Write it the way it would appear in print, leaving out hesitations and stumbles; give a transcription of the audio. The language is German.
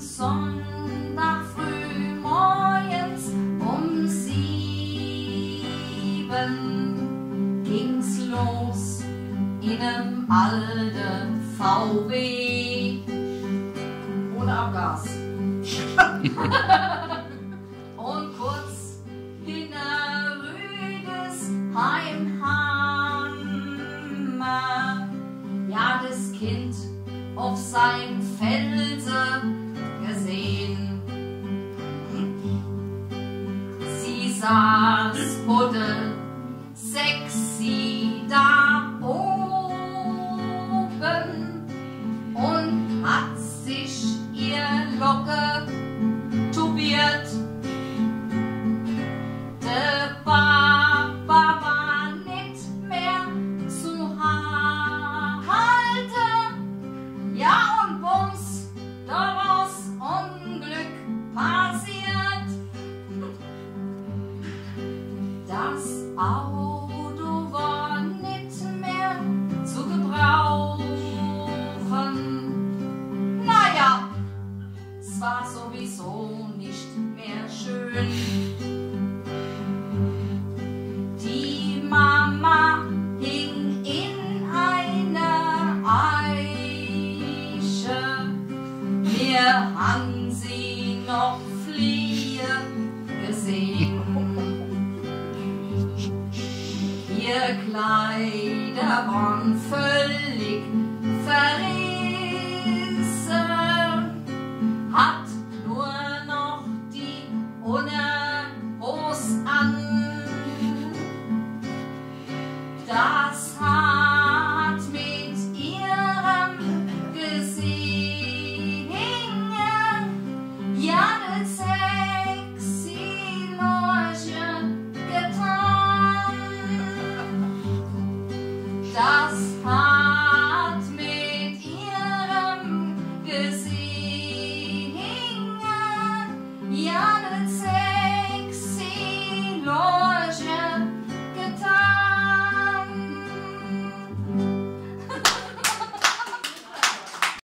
Sonntag früh morgens um 7 ging's los in einem alten VW ohne Abgas. Und kurz hinter Rüdesheim Hammer, ja, das Kind auf seinem Felsen gesehen. Sie saß Buddel sexy da oben und hat sich ihr Locke tubiert. Der Papa war nicht mehr zu halten. Ja, und bums, da war's Unglück passiert. Das Auto war nicht mehr zu gebrauchen. Naja, es war sowieso nicht mehr schön. Die Mama hing in einer Eiche, mir haben sie noch fliehen gesehen. Ihr Kleider waren völlig verrissen, hat nur noch die Unterhose an. Das hat mit ihrem Gesicht ja ne sexy Lorche getan. Das hat mit ihrem Gesicht ja ne